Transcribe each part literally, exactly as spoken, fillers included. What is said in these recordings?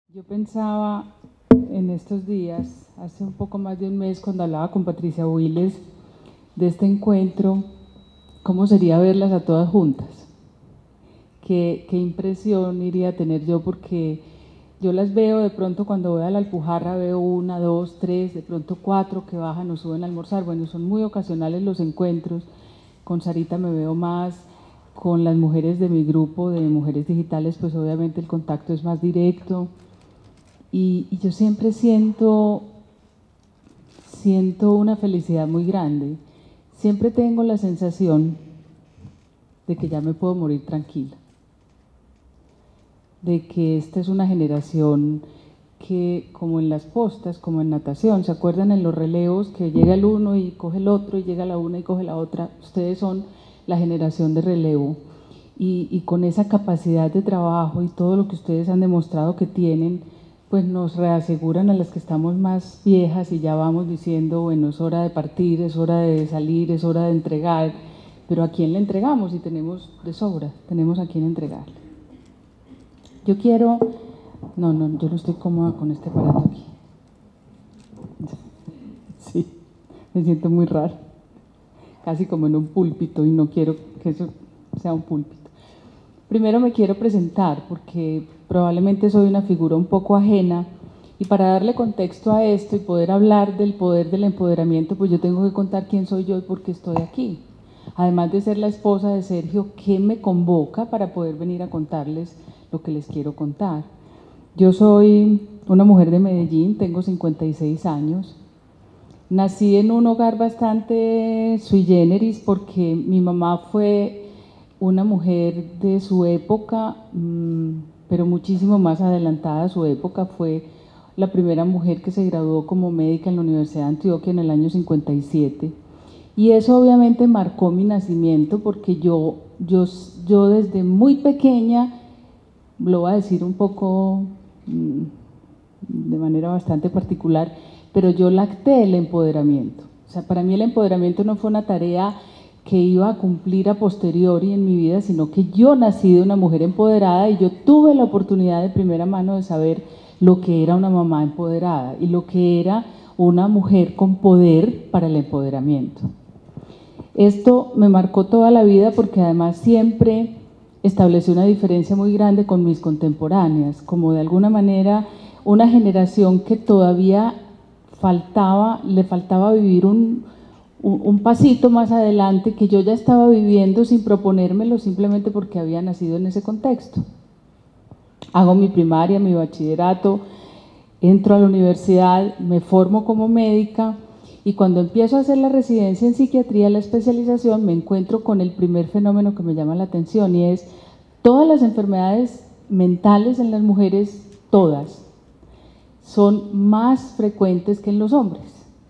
Yo pensaba en estos días, hace un poco más de un mes, cuando hablaba con Patricia Builes de este encuentro, cómo sería verlas a todas juntas. Qué, qué impresión iría a tener yo, porque yo las veo de pronto cuando voy a la Alpujarra, veo una, dos, tres, de pronto cuatro que bajan o suben a almorzar. Bueno, son muy ocasionales los encuentros. Con Sarita me veo más, con las mujeres de mi grupo de mujeres digitales, pues obviamente el contacto es más directo. Y, y yo siempre siento, siento una felicidad muy grande. Siempre tengo la sensación de que ya me puedo morir tranquila, de que esta es una generación que, como en las postas, como en natación, ¿se acuerdan en los relevos que llega el uno y coge el otro y llega la una y coge la otra? Ustedes son la generación de relevo y, y con esa capacidad de trabajo y todo lo que ustedes han demostrado que tienen, pues nos reaseguran a las que estamos más viejas y ya vamos diciendo, bueno, es hora de partir, es hora de salir, es hora de entregar, pero ¿a quién le entregamos? Y tenemos de sobra, tenemos a quién entregarle. Yo quiero, no, no, yo no estoy cómoda con este aparato aquí. Sí, me siento muy raro, casi como en un púlpito y no quiero que eso sea un púlpito. Primero me quiero presentar porque probablemente soy una figura un poco ajena y para darle contexto a esto y poder hablar del poder del empoderamiento, pues yo tengo que contar quién soy yo y por qué estoy aquí. Además de ser la esposa de Sergio, ¿qué me convoca para poder venir a contarles lo que les quiero contar? Yo soy una mujer de Medellín, tengo cincuenta y seis años. Nací en un hogar bastante sui generis porque mi mamá fue una mujer de su época, pero muchísimo más adelantada a su época. Fue la primera mujer que se graduó como médica en la Universidad de Antioquia en el año cincuenta y siete. Y eso obviamente marcó mi nacimiento porque yo, yo, yo desde muy pequeña, lo voy a decir un poco de manera bastante particular, pero yo lacté el empoderamiento. O sea, para mí el empoderamiento no fue una tarea que iba a cumplir a posteriori en mi vida, sino que yo nací de una mujer empoderada y yo tuve la oportunidad de primera mano de saber lo que era una mamá empoderada y lo que era una mujer con poder para el empoderamiento. Esto me marcó toda la vida porque además siempre establecí una diferencia muy grande con mis contemporáneas, como de alguna manera una generación que todavía faltaba, le faltaba vivir un, un, un pasito más adelante que yo ya estaba viviendo sin proponérmelo, simplemente porque había nacido en ese contexto. Hago mi primaria, mi bachillerato, entro a la universidad, me formo como médica y cuando empiezo a hacer la residencia en psiquiatría, la especialización, me encuentro con el primer fenómeno que me llama la atención y es todas las enfermedades mentales en las mujeres, todas, son más frecuentes que en los hombres.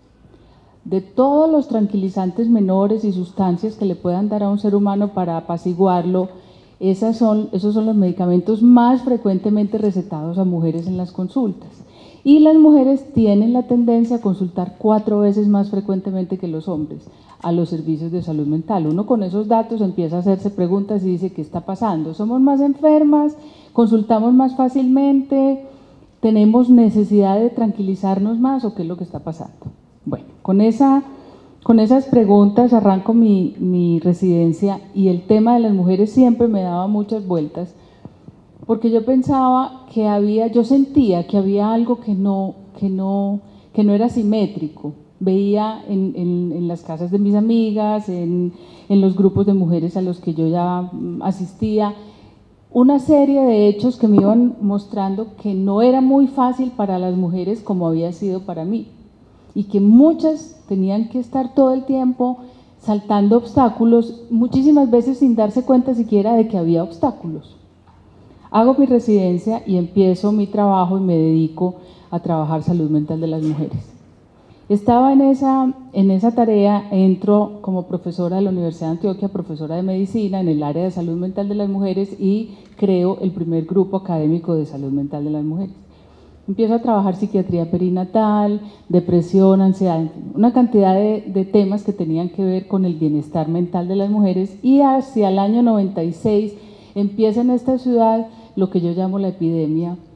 De todos los tranquilizantes menores y sustancias que le puedan dar a un ser humano para apaciguarlo, esas son, esos son los medicamentos más frecuentemente recetados a mujeres en las consultas. Y las mujeres tienen la tendencia a consultar cuatro veces más frecuentemente que los hombres a los servicios de salud mental. Uno con esos datos empieza a hacerse preguntas y dice, ¿qué está pasando? ¿Somos más enfermas? ¿Consultamos más fácilmente? ¿Tenemos necesidad de tranquilizarnos más o qué es lo que está pasando? Bueno, con, esa, con esas preguntas arranco mi, mi residencia y el tema de las mujeres siempre me daba muchas vueltas porque yo pensaba que había, yo sentía que había algo que no, que no, que no era simétrico. Veía en, en, en las casas de mis amigas, en, en los grupos de mujeres a los que yo ya asistía, una serie de hechos que me iban mostrando que no era muy fácil para las mujeres como había sido para mí y que muchas tenían que estar todo el tiempo saltando obstáculos, muchísimas veces sin darse cuenta siquiera de que había obstáculos. Hago mi residencia y empiezo mi trabajo y me dedico a trabajar salud mental de las mujeres. Estaba en esa, en esa tarea, entro como profesora de la Universidad de Antioquia, profesora de medicina en el área de salud mental de las mujeres y creo el primer grupo académico de salud mental de las mujeres. Empiezo a trabajar psiquiatría perinatal, depresión, ansiedad, una cantidad de, de temas que tenían que ver con el bienestar mental de las mujeres y hacia el año noventa y seis empieza en esta ciudad lo que yo llamo la epidemia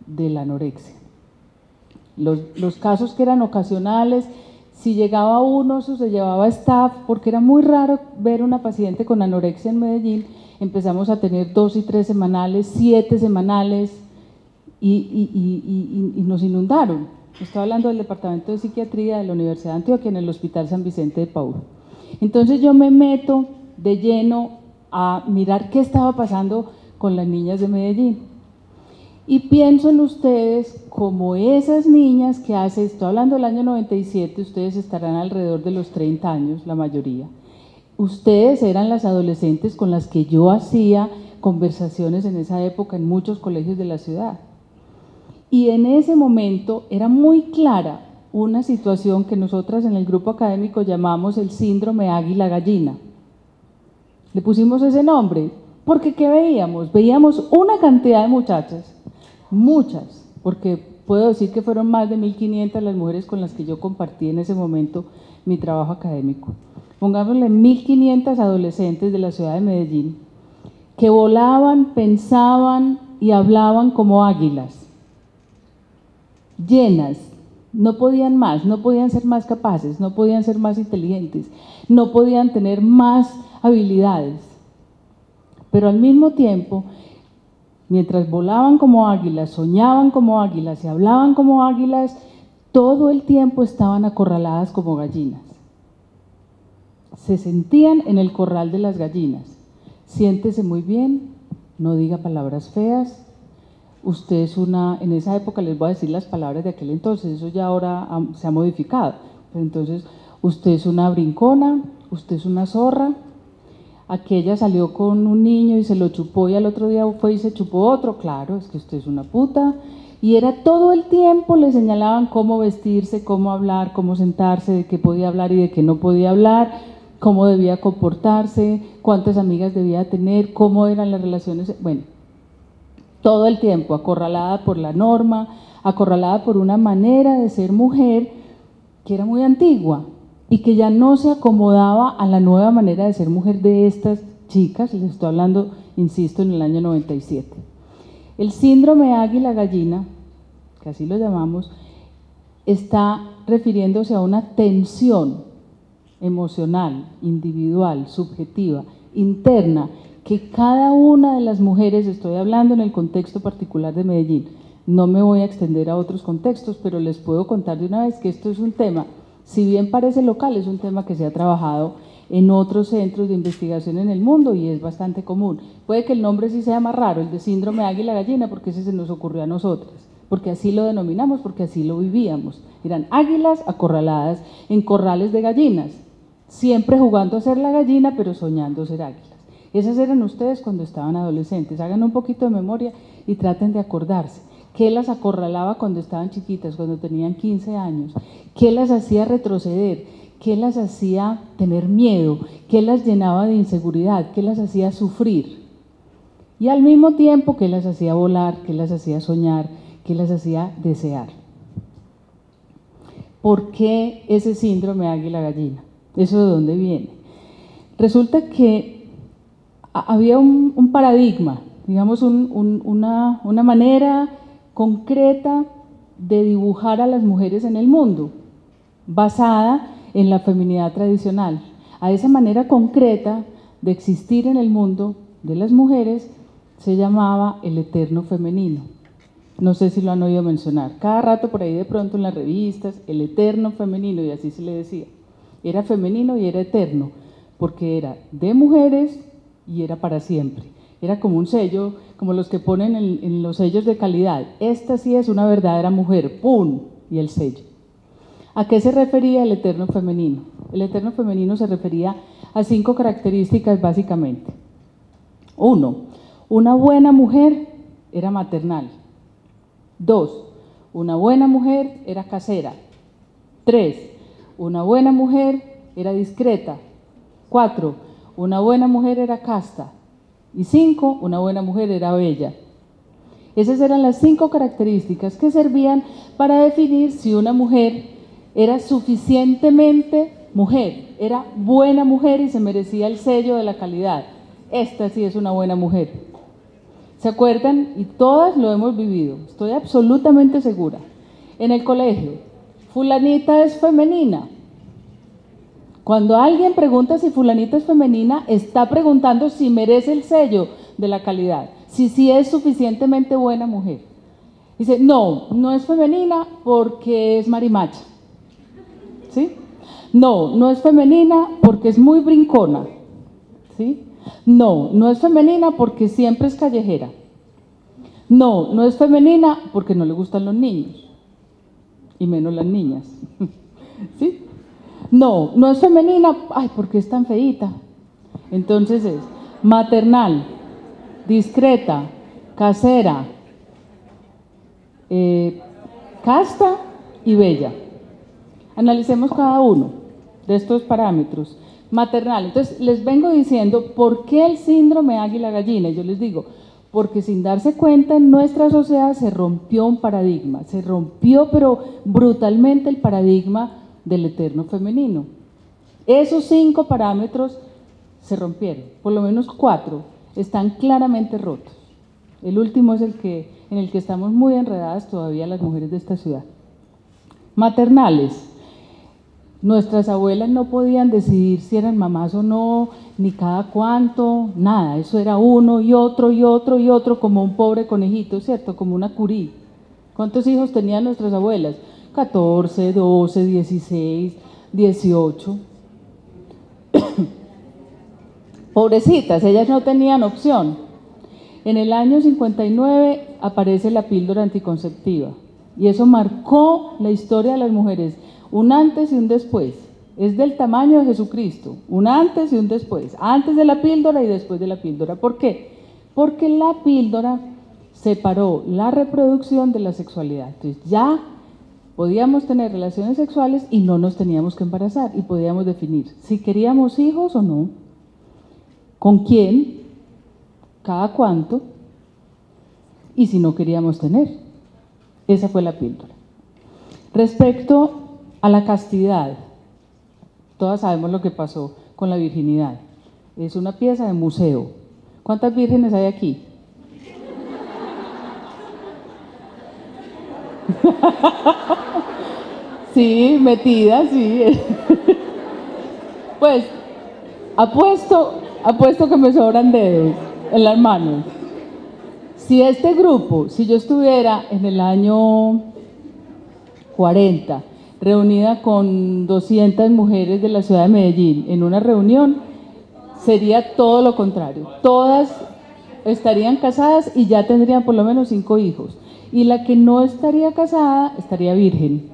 de la anorexia. Los, los casos que eran ocasionales, si llegaba uno, eso se llevaba staff, porque era muy raro ver una paciente con anorexia en Medellín. Empezamos a tener dos y tres semanales, siete semanales, y, y, y, y, y nos inundaron. Estoy hablando del Departamento de Psiquiatría de la Universidad de Antioquia, en el Hospital San Vicente de Paúl. Entonces yo me meto de lleno a mirar qué estaba pasando con las niñas de Medellín. Y pienso en ustedes como esas niñas que hace, estoy hablando del año noventa y siete, ustedes estarán alrededor de los treinta años, la mayoría. Ustedes eran las adolescentes con las que yo hacía conversaciones en esa época en muchos colegios de la ciudad. Y en ese momento era muy clara una situación que nosotras en el grupo académico llamamos el síndrome águila-gallina. Le pusimos ese nombre porque ¿qué veíamos? Veíamos una cantidad de muchachas, muchas, porque puedo decir que fueron más de mil quinientas las mujeres con las que yo compartí en ese momento mi trabajo académico. Pongámosle mil quinientas adolescentes de la ciudad de Medellín que volaban, pensaban y hablaban como águilas, llenas, no podían más, no podían ser más capaces, no podían ser más inteligentes, no podían tener más habilidades, pero al mismo tiempo, mientras volaban como águilas, soñaban como águilas y hablaban como águilas, todo el tiempo estaban acorraladas como gallinas. Se sentían en el corral de las gallinas. Siéntese muy bien, no diga palabras feas. Usted es una, en esa época les voy a decir las palabras de aquel entonces, eso ya ahora ha, se ha modificado. Pero entonces, usted es una brincona, usted es una zorra. Aquella salió con un niño y se lo chupó y al otro día fue y se chupó otro, claro, es que usted es una puta. Y era todo el tiempo, le señalaban cómo vestirse, cómo hablar, cómo sentarse, de qué podía hablar y de qué no podía hablar, cómo debía comportarse, cuántas amigas debía tener, cómo eran las relaciones, bueno, todo el tiempo acorralada por la norma, acorralada por una manera de ser mujer que era muy antigua y que ya no se acomodaba a la nueva manera de ser mujer de estas chicas, les estoy hablando, insisto, en el año noventa y siete. El síndrome águila-gallina, que así lo llamamos, está refiriéndose a una tensión emocional, individual, subjetiva, interna, que cada una de las mujeres, estoy hablando en el contexto particular de Medellín, no me voy a extender a otros contextos, pero les puedo contar de una vez que esto es un tema, si bien parece local, es un tema que se ha trabajado en otros centros de investigación en el mundo y es bastante común. Puede que el nombre sí sea más raro, el de síndrome águila-gallina, porque ese se nos ocurrió a nosotras, porque así lo denominamos, porque así lo vivíamos. Eran águilas acorraladas en corrales de gallinas, siempre jugando a ser la gallina, pero soñando ser águilas. Esas eran ustedes cuando estaban adolescentes. Hagan un poquito de memoria y traten de acordarse. ¿Qué las acorralaba cuando estaban chiquitas, cuando tenían quince años? ¿Qué las hacía retroceder? ¿Qué las hacía tener miedo? ¿Qué las llenaba de inseguridad? ¿Qué las hacía sufrir? Y al mismo tiempo, ¿qué las hacía volar? ¿Qué las hacía soñar? ¿Qué las hacía desear? ¿Por qué ese síndrome águila-gallina? ¿Eso de dónde viene? Resulta que había un, un paradigma, digamos un, un, una, una manera concreta de dibujar a las mujeres en el mundo, basada en la feminidad tradicional. A esa manera concreta de existir en el mundo de las mujeres se llamaba el eterno femenino. No sé si lo han oído mencionar. Cada rato por ahí de pronto en las revistas, el eterno femenino, y así se le decía. Era femenino y era eterno, porque era de mujeres y era para siempre. Era como un sello, como los que ponen en, en los sellos de calidad. Esta sí es una verdadera mujer, ¡pum! Y el sello. ¿A qué se refería el eterno femenino? El eterno femenino se refería a cinco características básicamente. Uno, una buena mujer era maternal. Dos, una buena mujer era casera. Tres, una buena mujer era discreta. Cuatro, una buena mujer era casta. Y cinco, una buena mujer era bella. Esas eran las cinco características que servían para definir si una mujer era suficientemente mujer, era buena mujer y se merecía el sello de la calidad. Esta sí es una buena mujer. ¿Se acuerdan? Y todas lo hemos vivido, estoy absolutamente segura. En el colegio, fulanita es femenina. Cuando alguien pregunta si fulanita es femenina, está preguntando si merece el sello de la calidad, si sí es suficientemente buena mujer. Dice, no, no es femenina porque es marimacha. ¿Sí? No, no es femenina porque es muy brincona. ¿Sí? No, no es femenina porque siempre es callejera. No, no es femenina porque no le gustan los niños, y menos las niñas. ¿Sí? No, no es femenina, ay, porque es tan feíta. Entonces es maternal, discreta, casera, eh, casta y bella. Analicemos cada uno de estos parámetros. Maternal, entonces les vengo diciendo por qué el síndrome águila-gallina. Yo les digo, porque sin darse cuenta en nuestra sociedad se rompió un paradigma, se rompió pero brutalmente el paradigma del eterno femenino. Esos cinco parámetros se rompieron, por lo menos cuatro están claramente rotos. El último es el que, en el que estamos muy enredadas todavía las mujeres de esta ciudad. Maternales. Nuestras abuelas no podían decidir si eran mamás o no, ni cada cuánto, nada, eso era uno y otro y otro y otro, como un pobre conejito, ¿cierto? Como una curí. ¿Cuántos hijos tenían nuestras abuelas? catorce, doce, dieciséis, dieciocho. Pobrecitas, ellas no tenían opción. En el año cincuenta y nueve aparece la píldora anticonceptiva y eso marcó la historia de las mujeres. Un antes y un después, es del tamaño de Jesucristo, un antes y un después, antes de la píldora y después de la píldora. ¿Por qué? Porque la píldora separó la reproducción de la sexualidad. Entonces ya podíamos tener relaciones sexuales y no nos teníamos que embarazar y podíamos definir si queríamos hijos o no, con quién, cada cuánto y si no queríamos tener. Esa fue la píldora. Respecto a la castidad, todas sabemos lo que pasó con la virginidad. Es una pieza de museo. ¿Cuántas vírgenes hay aquí? Sí, metidas, sí. Pues apuesto, apuesto que me sobran dedos en las manos. Si este grupo, si yo estuviera en el año cuarenta, reunida con doscientas mujeres de la ciudad de Medellín en una reunión, sería todo lo contrario. Todas estarían casadas y ya tendrían por lo menos cinco hijos. Y la que no estaría casada estaría virgen.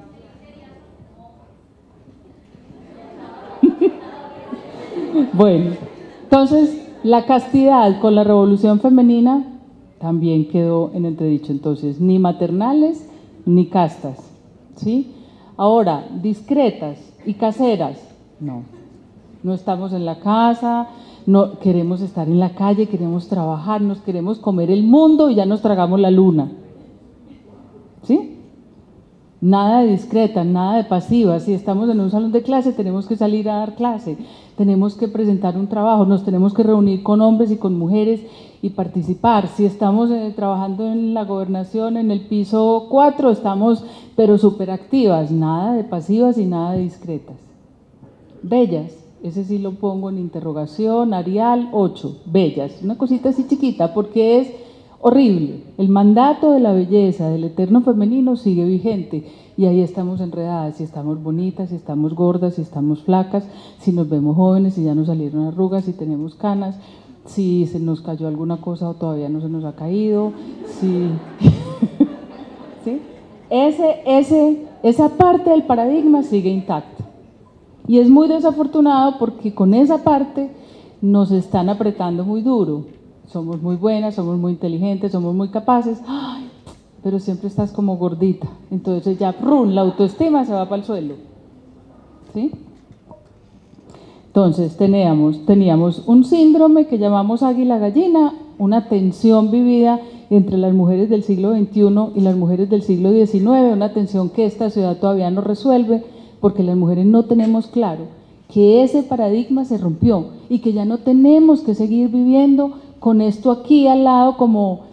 Bueno, entonces la castidad con la revolución femenina también quedó en entredicho. Entonces, ni maternales ni castas, ¿sí? Ahora, discretas y caseras, no, no estamos en la casa, no queremos estar en la calle, queremos trabajar, nos queremos comer el mundo y ya nos tragamos la luna, ¿sí? Nada de discreta, nada de pasiva. Si estamos en un salón de clase, tenemos que salir a dar clase, tenemos que presentar un trabajo, nos tenemos que reunir con hombres y con mujeres y participar. Si estamos eh, trabajando en la gobernación, en el piso cuatro, estamos pero súper activas, nada de pasivas y nada de discretas. Bellas, ese sí lo pongo en interrogación, Arial ocho, bellas, una cosita así chiquita, porque es horrible. El mandato de la belleza, del eterno femenino sigue vigente y ahí estamos enredadas, si estamos bonitas, si estamos gordas, si estamos flacas, si nos vemos jóvenes, si ya nos salieron arrugas, si tenemos canas, si se nos cayó alguna cosa o todavía no se nos ha caído, si... ¿Sí? Ese, ese, esa parte del paradigma sigue intacta y es muy desafortunado porque con esa parte nos están apretando muy duro. Somos muy buenas, somos muy inteligentes, somos muy capaces, ¡ay! Pero siempre estás como gordita, entonces ya ¡prum!, la autoestima se va para el suelo, ¿sí? Entonces teníamos, teníamos un síndrome que llamamos águila-gallina, una tensión vivida entre las mujeres del siglo veintiuno y las mujeres del siglo diecinueve, una tensión que esta ciudad todavía no resuelve porque las mujeres no tenemos claro que ese paradigma se rompió y que ya no tenemos que seguir viviendo con esto aquí al lado como,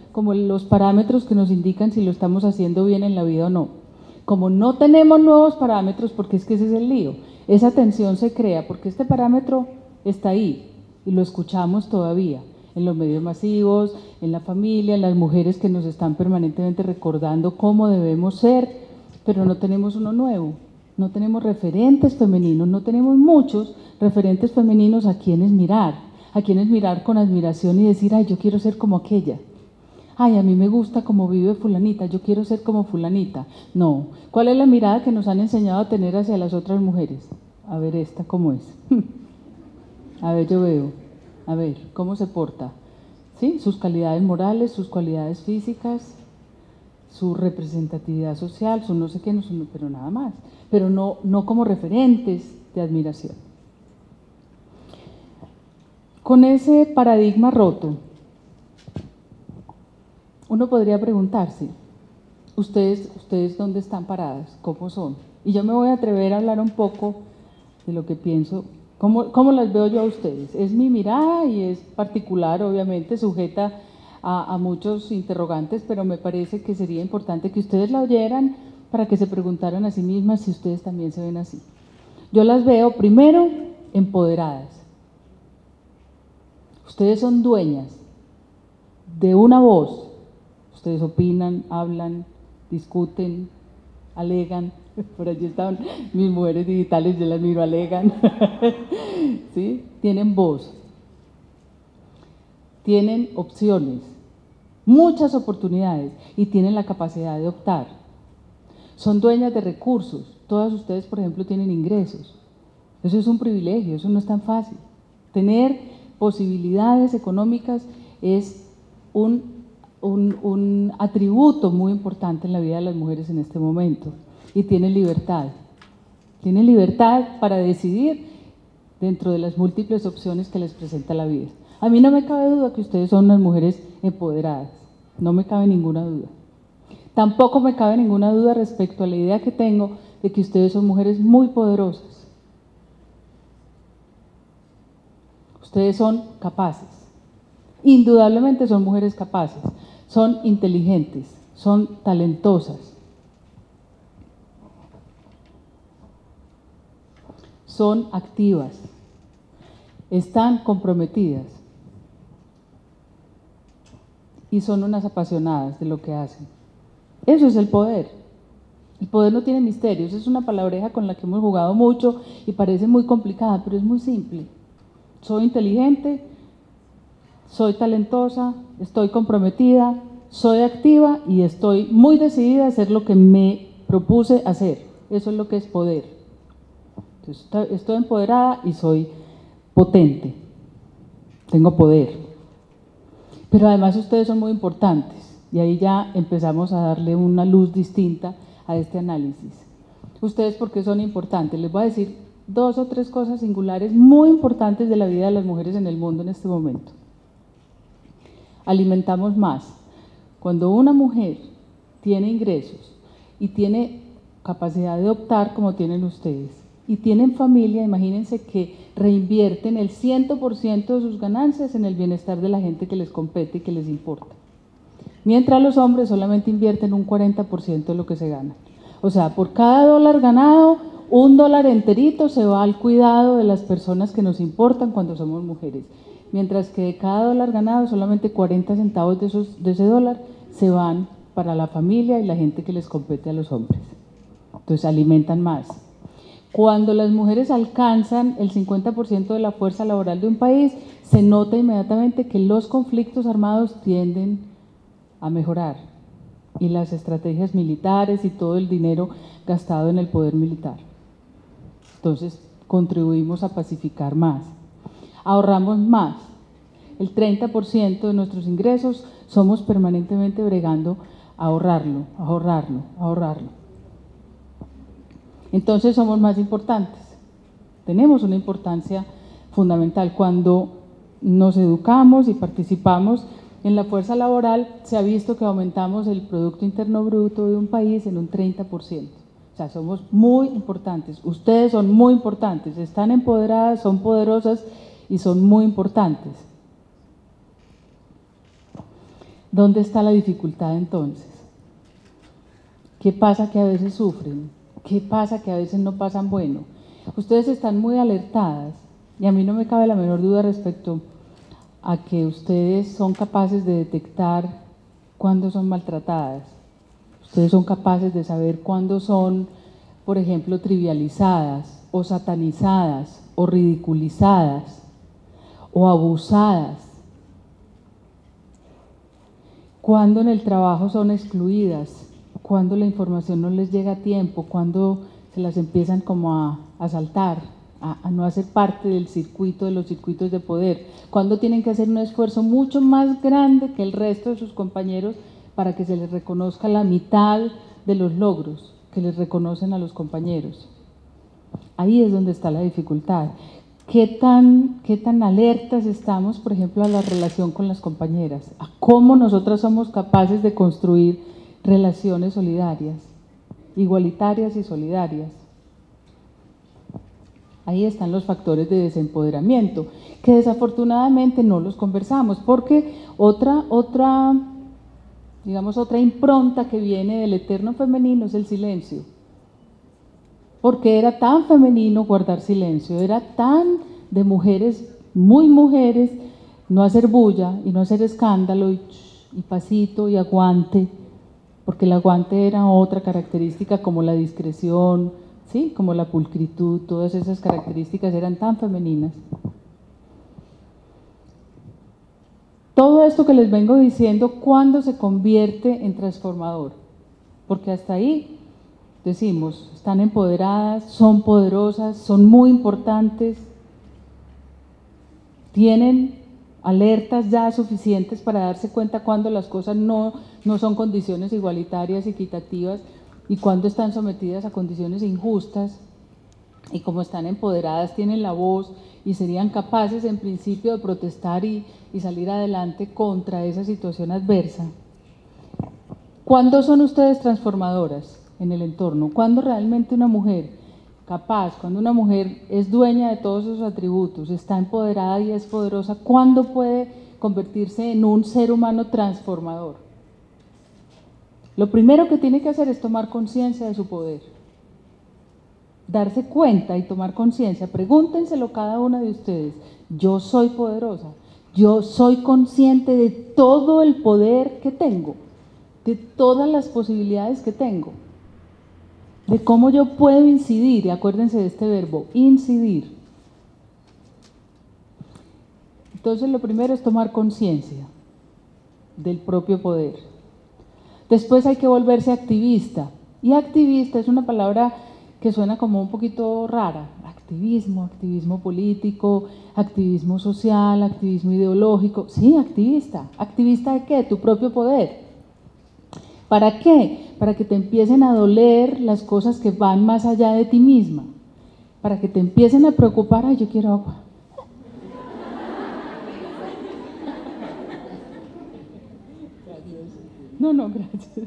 como los parámetros que nos indican si lo estamos haciendo bien en la vida o no. Como no tenemos nuevos parámetros, porque es que ese es el lío, esa tensión se crea porque este parámetro está ahí y lo escuchamos todavía en los medios masivos, en la familia, en las mujeres que nos están permanentemente recordando cómo debemos ser, pero no tenemos uno nuevo, no tenemos referentes femeninos, no tenemos muchos referentes femeninos a quienes mirar, a quienes mirar con admiración y decir, ay, yo quiero ser como aquella. Ay, a mí me gusta cómo vive fulanita, yo quiero ser como fulanita. No. ¿Cuál es la mirada que nos han enseñado a tener hacia las otras mujeres? A ver, esta, ¿cómo es? A ver, yo veo. A ver, ¿cómo se porta? ¿Sí? Sus calidades morales, sus cualidades físicas, su representatividad social, su no sé qué, no, su, pero nada más. Pero no, no como referentes de admiración. Con ese paradigma roto, uno podría preguntarse, ¿ustedes, ustedes dónde están paradas? ¿Cómo son? Y yo me voy a atrever a hablar un poco de lo que pienso, cómo, cómo las veo yo a ustedes. Es mi mirada y es particular, obviamente, sujeta a, a muchos interrogantes, pero me parece que sería importante que ustedes la oyeran para que se preguntaran a sí mismas si ustedes también se ven así. Yo las veo, primero, empoderadas. Ustedes son dueñas de una voz. Ustedes opinan, hablan, discuten, alegan. Por allí están mis mujeres digitales, yo las miro, alegan. ¿Sí? Tienen voz. Tienen opciones, muchas oportunidades y tienen la capacidad de optar. Son dueñas de recursos. Todas ustedes, por ejemplo, tienen ingresos. Eso es un privilegio, eso no es tan fácil. Tener posibilidades económicas es un Un, un atributo muy importante en la vida de las mujeres en este momento, y tienen libertad, tienen libertad para decidir dentro de las múltiples opciones que les presenta la vida. A mí no me cabe duda que ustedes son unas mujeres empoderadas, no me cabe ninguna duda. Tampoco me cabe ninguna duda respecto a la idea que tengo de que ustedes son mujeres muy poderosas. Ustedes son capaces, indudablemente son mujeres capaces. Son inteligentes, son talentosas, son activas, están comprometidas y son unas apasionadas de lo que hacen. Eso es el poder. El poder no tiene misterios, es una palabreja con la que hemos jugado mucho y parece muy complicada, pero es muy simple. Soy inteligente, soy talentosa, estoy comprometida, soy activa y estoy muy decidida a hacer lo que me propuse hacer. Eso es lo que es poder. Entonces, estoy empoderada y soy potente. Tengo poder. Pero además ustedes son muy importantes y ahí ya empezamos a darle una luz distinta a este análisis. ¿Ustedes por qué son importantes? Les voy a decir dos o tres cosas singulares muy importantes de la vida de las mujeres en el mundo en este momento. Alimentamos más. Cuando una mujer tiene ingresos y tiene capacidad de optar como tienen ustedes y tienen familia, imagínense que reinvierten el cien por ciento de sus ganancias en el bienestar de la gente que les compete y que les importa. Mientras los hombres solamente invierten un cuarenta por ciento de lo que se gana. O sea, por cada dólar ganado, un dólar enterito se va al cuidado de las personas que nos importan cuando somos mujeres. Mientras que de cada dólar ganado, solamente cuarenta centavos de, esos, de ese dólar se van para la familia y la gente que les compete a los hombres. Entonces alimentan más. Cuando las mujeres alcanzan el cincuenta por ciento de la fuerza laboral de un país, se nota inmediatamente que los conflictos armados tienden a mejorar y las estrategias militares y todo el dinero gastado en el poder militar. Entonces contribuimos a pacificar más. Ahorramos más. El treinta por ciento de nuestros ingresos somos permanentemente bregando a ahorrarlo, a ahorrarlo, a ahorrarlo. Entonces somos más importantes. Tenemos una importancia fundamental. Cuando nos educamos y participamos en la fuerza laboral, se ha visto que aumentamos el Producto Interno Bruto de un país en un treinta por ciento. O sea, somos muy importantes. Ustedes son muy importantes, están empoderadas, son poderosas y son muy importantes. ¿Dónde está la dificultad entonces? ¿Qué pasa que a veces sufren? ¿Qué pasa que a veces no pasan bueno? Ustedes están muy alertadas y a mí no me cabe la menor duda respecto a que ustedes son capaces de detectar cuándo son maltratadas. Ustedes son capaces de saber cuándo son, por ejemplo, trivializadas o satanizadas o ridiculizadas o abusadas. Cuándo en el trabajo son excluidas, cuándo la información no les llega a tiempo, cuándo se las empiezan como a, a saltar, a, a no hacer parte del circuito, de los circuitos de poder, cuándo tienen que hacer un esfuerzo mucho más grande que el resto de sus compañeros para que se les reconozca la mitad de los logros que les reconocen a los compañeros. Ahí es donde está la dificultad. ¿Qué tan, qué tan alertas estamos, por ejemplo, a la relación con las compañeras? A cómo nosotras somos capaces de construir relaciones solidarias, igualitarias y solidarias. Ahí están los factores de desempoderamiento, que desafortunadamente no los conversamos, porque otra, otra, digamos, otra impronta que viene del eterno femenino es el silencio. Porque era tan femenino guardar silencio, era tan de mujeres, muy mujeres, no hacer bulla y no hacer escándalo y, y pasito y aguante, porque el aguante era otra característica como la discreción, ¿sí? Como la pulcritud, todas esas características eran tan femeninas. Todo esto que les vengo diciendo, ¿cuándo se convierte en transformador? Porque hasta ahí decimos, están empoderadas, son poderosas, son muy importantes, tienen alertas ya suficientes para darse cuenta cuando las cosas no, no son condiciones igualitarias, equitativas, y cuando están sometidas a condiciones injustas, y como están empoderadas, tienen la voz y serían capaces en principio de protestar y, y salir adelante contra esa situación adversa. ¿Cuándo son ustedes transformadoras en el entorno? ¿Cuándo realmente una mujer capaz, cuando una mujer es dueña de todos sus atributos, está empoderada y es poderosa, cuándo puede convertirse en un ser humano transformador? Lo primero que tiene que hacer es tomar conciencia de su poder, darse cuenta y tomar conciencia. Pregúntenselo cada una de ustedes: yo soy poderosa, yo soy consciente de todo el poder que tengo, de todas las posibilidades que tengo, de cómo yo puedo incidir. Y acuérdense de este verbo, incidir. Entonces lo primero es tomar conciencia del propio poder. Después hay que volverse activista, y activista es una palabra que suena como un poquito rara. Activismo, activismo político, activismo social, activismo ideológico. Sí, activista. ¿Activista de qué? Tu propio poder. ¿Para qué? Para que te empiecen a doler las cosas que van más allá de ti misma, para que te empiecen a preocupar. Ay, yo quiero agua. No, no, gracias.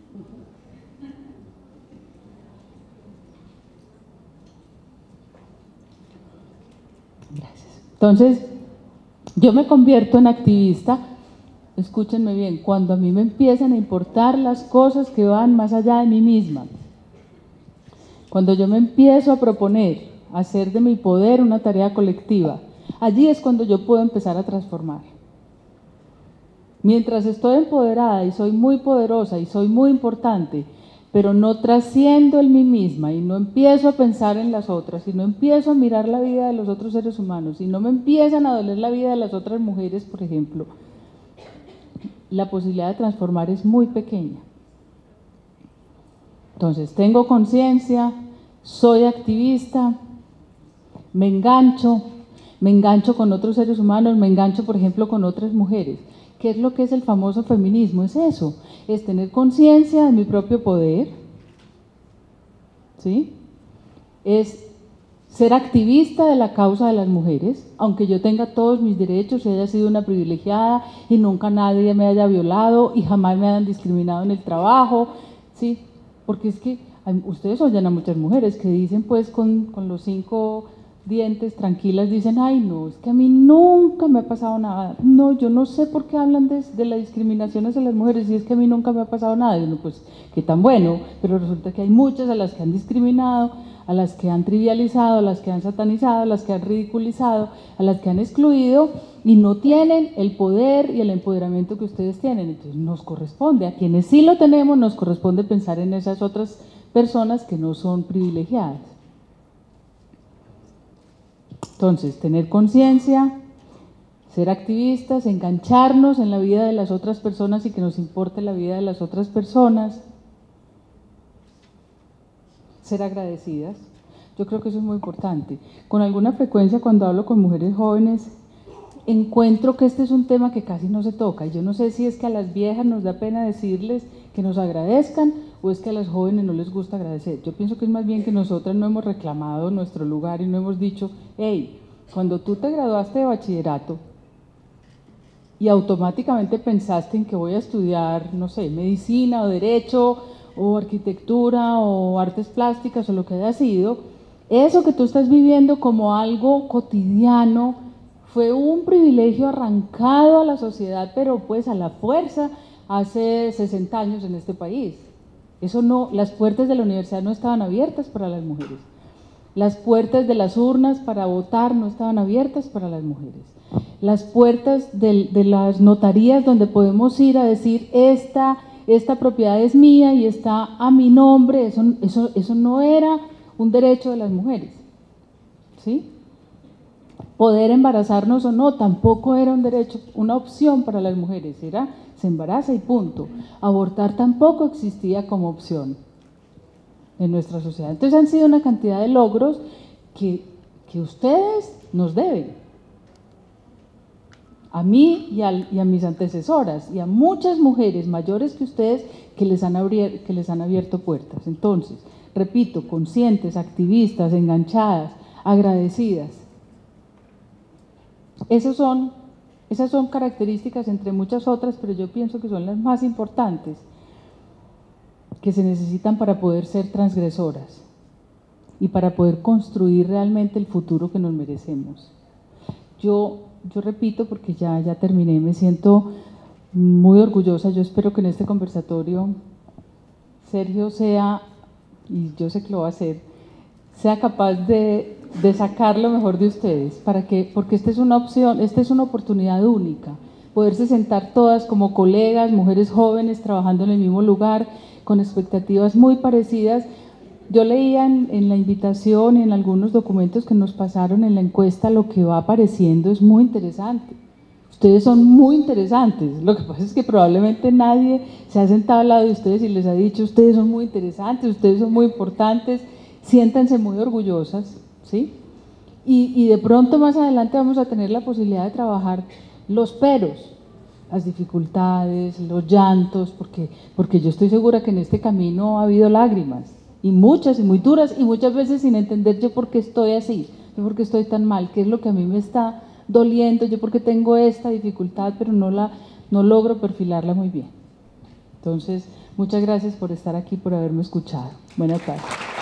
Gracias. Entonces, yo me convierto en activista, escúchenme bien, cuando a mí me empiezan a importar las cosas que van más allá de mí misma. Cuando yo me empiezo a proponer hacer de mi poder una tarea colectiva, allí es cuando yo puedo empezar a transformar. Mientras estoy empoderada y soy muy poderosa y soy muy importante, pero no trasciendo en mí misma y no empiezo a pensar en las otras, y no empiezo a mirar la vida de los otros seres humanos, y no me empiezan a doler la vida de las otras mujeres, por ejemplo, la posibilidad de transformar es muy pequeña. Entonces, tengo conciencia, soy activista, me engancho, me engancho con otros seres humanos, me engancho, por ejemplo, con otras mujeres. ¿Qué es lo que es el famoso feminismo? Es eso, es tener conciencia de mi propio poder, ¿sí? Es ser activista de la causa de las mujeres, aunque yo tenga todos mis derechos y haya sido una privilegiada y nunca nadie me haya violado y jamás me hayan discriminado en el trabajo, ¿sí? Porque es que hay, ustedes oyen a muchas mujeres que dicen pues con, con los cinco dientes, tranquilas, dicen, ay no, es que a mí nunca me ha pasado nada, no, yo no sé por qué hablan de, de la discriminación hacia las mujeres, y es que a mí nunca me ha pasado nada, y uno, pues, qué tan bueno, pero resulta que hay muchas a las que han discriminado, a las que han trivializado, a las que han satanizado, a las que han ridiculizado, a las que han excluido, y no tienen el poder y el empoderamiento que ustedes tienen. Entonces nos corresponde, a quienes sí lo tenemos, nos corresponde pensar en esas otras personas que no son privilegiadas. Entonces, tener conciencia, ser activistas, engancharnos en la vida de las otras personas y que nos importe la vida de las otras personas, ser agradecidas. Yo creo que eso es muy importante. Con alguna frecuencia, cuando hablo con mujeres jóvenes, encuentro que este es un tema que casi no se toca. Y yo no sé si es que a las viejas nos da pena decirles que nos agradezcan o es que a las jóvenes no les gusta agradecer. Yo pienso que es más bien que nosotras no hemos reclamado nuestro lugar y no hemos dicho, hey, cuando tú te graduaste de bachillerato y automáticamente pensaste en que voy a estudiar, no sé, medicina o derecho o arquitectura o artes plásticas o lo que haya sido, eso que tú estás viviendo como algo cotidiano fue un privilegio arrancado a la sociedad, pero pues a la fuerza hace sesenta años en este país. Eso no, las puertas de la universidad no estaban abiertas para las mujeres. Las puertas de las urnas para votar no estaban abiertas para las mujeres. Las puertas de, de las notarías donde podemos ir a decir esta, esta propiedad es mía y está a mi nombre, eso, eso, eso no era un derecho de las mujeres, ¿sí? Poder embarazarnos o no, tampoco era un derecho, una opción para las mujeres, era se embaraza y punto. Abortar tampoco existía como opción en nuestra sociedad. Entonces han sido una cantidad de logros que, que ustedes nos deben, a mí y, al, y a mis antecesoras y a muchas mujeres mayores que ustedes que les, han abrir, que les han abierto puertas. Entonces, repito, conscientes, activistas, enganchadas, agradecidas. Esos son, esas son características entre muchas otras, pero yo pienso que son las más importantes que se necesitan para poder ser transgresoras y para poder construir realmente el futuro que nos merecemos. Yo, yo repito, porque ya, ya terminé, me siento muy orgullosa, yo espero que en este conversatorio Sergio sea, y yo sé que lo va a hacer, sea capaz de, de sacar lo mejor de ustedes, para que, porque esta es una opción, esta es una oportunidad única, poderse sentar todas como colegas, mujeres jóvenes trabajando en el mismo lugar, con expectativas muy parecidas. Yo leía en, en la invitación y en algunos documentos que nos pasaron en la encuesta, lo que va apareciendo es muy interesante. Ustedes son muy interesantes, lo que pasa es que probablemente nadie se ha sentado al lado de ustedes y les ha dicho, ustedes son muy interesantes, ustedes son muy importantes, siéntanse muy orgullosas, ¿sí? Y, y de pronto más adelante vamos a tener la posibilidad de trabajar los peros, las dificultades, los llantos, porque, porque yo estoy segura que en este camino ha habido lágrimas, y muchas y muy duras, y muchas veces sin entender yo por qué estoy así, yo por qué estoy tan mal, qué es lo que a mí me está doliendo, yo porque tengo esta dificultad, pero no, la, no logro perfilarla muy bien. Entonces, muchas gracias por estar aquí, por haberme escuchado. Buenas tardes.